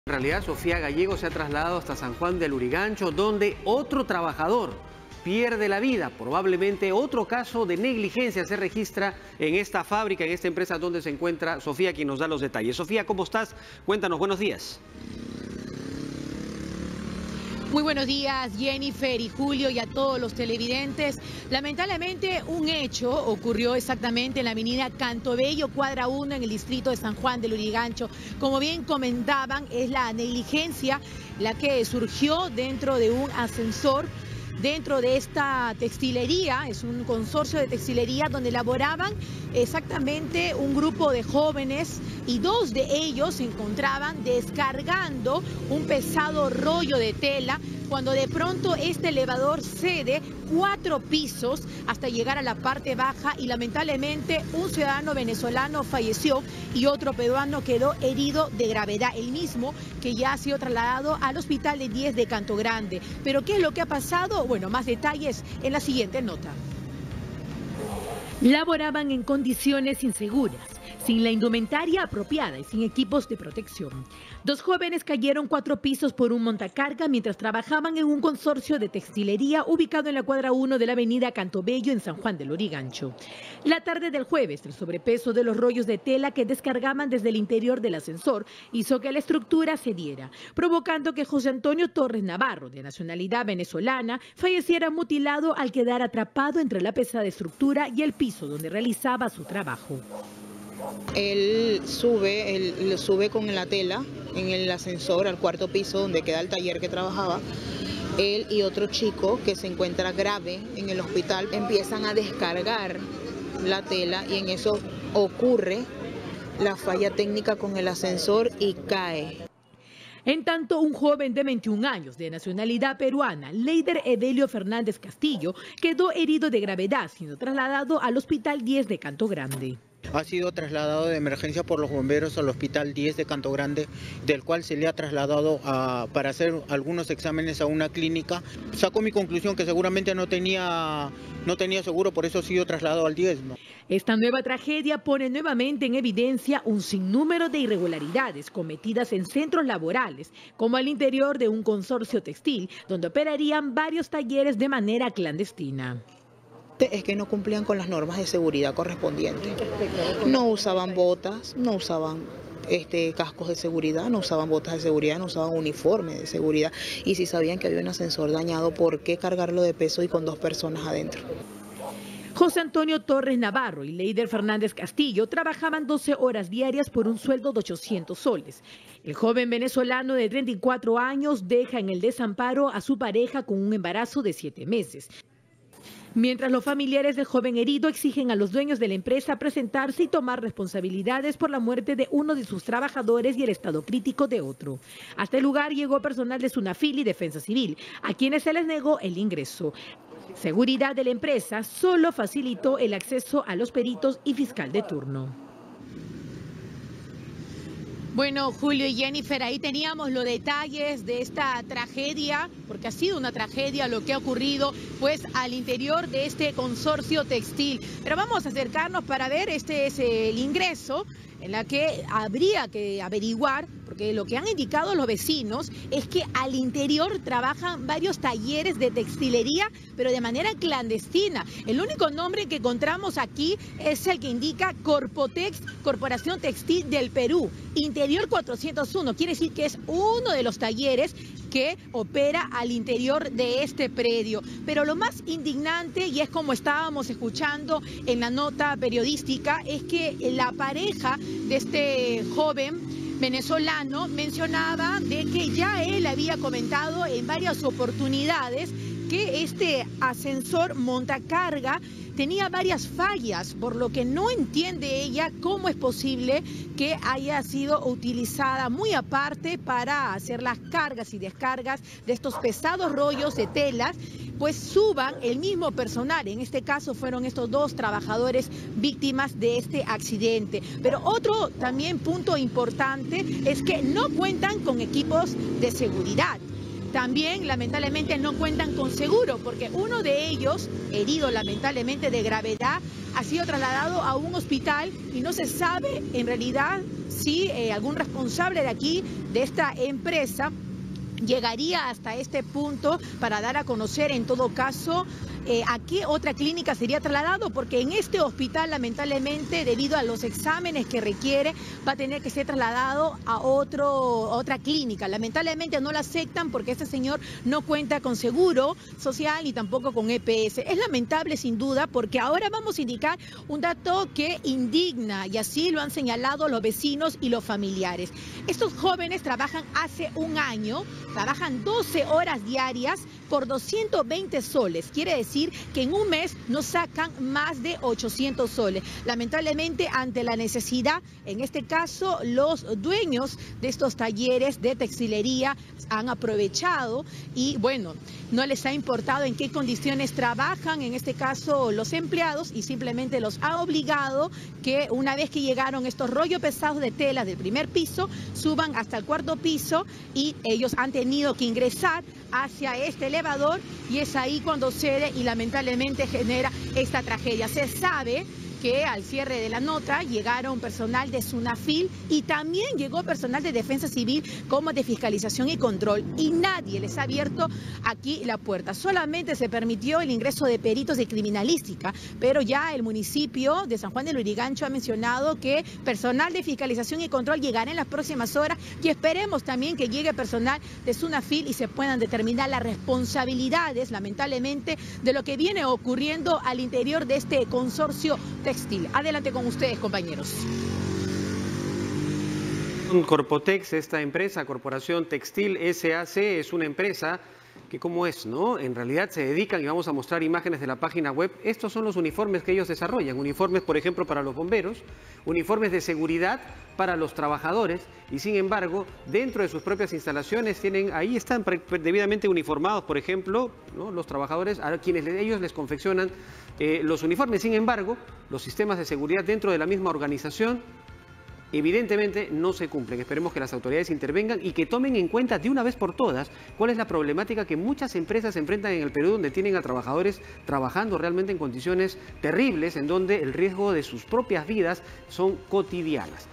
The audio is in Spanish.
En realidad, Sofía Gallego se ha trasladado hasta San Juan del Lurigancho, donde otro trabajador pierde la vida. Probablemente otro caso de negligencia se registra en esta fábrica, en esta empresa donde se encuentra Sofía, quien nos da los detalles. Sofía, ¿cómo estás? Cuéntanos, buenos días. Muy buenos días, Jennifer y Julio, y a todos los televidentes. Lamentablemente, un hecho ocurrió exactamente en la avenida Cantobello, cuadra 1, en el distrito de San Juan del Lurigancho. Como bien comentaban, es la negligencia la que surgió dentro de un ascensor, dentro de esta textilería. Es un consorcio de textilería donde laboraban exactamente un grupo de jóvenes, y dos de ellos se encontraban descargando un pesado rollo de tela cuando de pronto este elevador cede 4 pisos hasta llegar a la parte baja, y lamentablemente un ciudadano venezolano falleció y otro peruano quedó herido de gravedad, el mismo que ya ha sido trasladado al hospital de 10 de Canto Grande. Pero ¿qué es lo que ha pasado? Bueno, más detalles en la siguiente nota. Laboraban en condiciones inseguras, sin la indumentaria apropiada y sin equipos de protección. 2 jóvenes cayeron 4 pisos por un montacarga mientras trabajaban en un consorcio de textilería ubicado en la cuadra 1 de la avenida Cantobello en San Juan del Lurigancho. La tarde del jueves, el sobrepeso de los rollos de tela que descargaban desde el interior del ascensor hizo que la estructura cediera, provocando que José Antonio Torres Navarro, de nacionalidad venezolana, falleciera mutilado al quedar atrapado entre la pesada estructura y el piso donde realizaba su trabajo. Él sube con la tela en el ascensor al 4.º piso donde queda el taller que trabajaba. Él y otro chico que se encuentra grave en el hospital empiezan a descargar la tela, y en eso ocurre la falla técnica con el ascensor y cae. En tanto, un joven de 21 años de nacionalidad peruana, Leider Evelio Fernández Castillo, quedó herido de gravedad, siendo trasladado al hospital 10 de Canto Grande. Ha sido trasladado de emergencia por los bomberos al hospital 10 de Canto Grande, del cual se le ha trasladado para hacer algunos exámenes a una clínica. Sacó mi conclusión que seguramente no tenía seguro, por eso ha sido trasladado al 10, ¿no? Esta nueva tragedia pone nuevamente en evidencia un sinnúmero de irregularidades cometidas en centros laborales, como al interior de un consorcio textil, donde operarían varios talleres de manera clandestina. Es que no cumplían con las normas de seguridad correspondientes. No usaban botas, no usaban cascos de seguridad, no usaban botas de seguridad, no usaban uniforme de seguridad. Y si sabían que había un ascensor dañado, ¿por qué cargarlo de peso y con 2 personas adentro? José Antonio Torres Navarro y Leider Fernández Castillo trabajaban 12 horas diarias por un sueldo de 800 soles. El joven venezolano de 34 años deja en el desamparo a su pareja con un embarazo de 7 meses. Mientras los familiares del joven herido exigen a los dueños de la empresa presentarse y tomar responsabilidades por la muerte de uno de sus trabajadores y el estado crítico de otro. Hasta el lugar llegó personal de Sunafil y Defensa Civil, a quienes se les negó el ingreso. Seguridad de la empresa solo facilitó el acceso a los peritos y fiscal de turno. Bueno, Julio y Jennifer, ahí teníamos los detalles de esta tragedia, porque ha sido una tragedia lo que ha ocurrido pues al interior de este consorcio textil. Pero vamos a acercarnos para ver, este es el ingreso en la que habría que averiguar, porque lo que han indicado los vecinos es que al interior trabajan varios talleres de textilería, pero de manera clandestina. El único nombre que encontramos aquí es el que indica Corpotex, Corporación Textil del Perú, Interior 401, quiere decir que es uno de los talleres que opera al interior de este predio. Pero lo más indignante, y es como estábamos escuchando en la nota periodística, es que la pareja de este joven venezolano mencionaba de que ya él había comentado en varias oportunidades que este ascensor montacarga tenía varias fallas, por lo que no entiende ella cómo es posible que haya sido utilizada muy aparte para hacer las cargas y descargas de estos pesados rollos de telas, pues suban el mismo personal. En este caso fueron estos 2 trabajadores víctimas de este accidente. Pero otro también punto importante es que no cuentan con equipos de seguridad. También lamentablemente no cuentan con seguro, porque uno de ellos, herido lamentablemente de gravedad, ha sido trasladado a un hospital y no se sabe en realidad si algún responsable de aquí, de esta empresa, llegaría hasta este punto para dar a conocer en todo caso a qué otra clínica sería trasladado, porque en este hospital lamentablemente debido a los exámenes que requiere va a tener que ser trasladado a otra clínica. Lamentablemente no la aceptan porque este señor no cuenta con seguro social ni tampoco con EPS. Es lamentable sin duda porque ahora vamos a indicar un dato que indigna y así lo han señalado los vecinos y los familiares. Estos jóvenes trabajan hace un año, trabajan 12 horas diarias por 220 soles. Quiere decir que en un mes no sacan más de 800 soles. Lamentablemente, ante la necesidad, en este caso, los dueños de estos talleres de textilería han aprovechado y, bueno, no les ha importado en qué condiciones trabajan, en este caso, los empleados, y simplemente los ha obligado que una vez que llegaron estos rollos pesados de telas del primer piso, suban hasta el cuarto piso y ellos han tenido que ingresar hacia este elevador y es ahí cuando cede y lamentablemente genera esta tragedia. Se sabe que al cierre de la nota llegaron personal de SUNAFIL y también llegó personal de Defensa Civil como de Fiscalización y Control y nadie les ha abierto aquí la puerta. Solamente se permitió el ingreso de peritos de criminalística, pero ya el municipio de San Juan del Lurigancho ha mencionado que personal de Fiscalización y Control llegará en las próximas horas y esperemos también que llegue personal de SUNAFIL y se puedan determinar las responsabilidades, lamentablemente, de lo que viene ocurriendo al interior de este consorcio textil. Adelante con ustedes, compañeros. Corpotex, esta empresa, Corporación Textil SAC, es una empresa que como es, ¿no? En realidad se dedican, y vamos a mostrar imágenes de la página web, estos son los uniformes que ellos desarrollan, uniformes por ejemplo para los bomberos, uniformes de seguridad para los trabajadores y sin embargo dentro de sus propias instalaciones ahí están debidamente uniformados, por ejemplo, ¿no? Los trabajadores a quienes ellos les confeccionan los uniformes, sin embargo los sistemas de seguridad dentro de la misma organización evidentemente no se cumplen. Esperemos que las autoridades intervengan y que tomen en cuenta de una vez por todas cuál es la problemática que muchas empresas enfrentan en el Perú, donde tienen a trabajadores trabajando realmente en condiciones terribles, en donde el riesgo de sus propias vidas son cotidianas.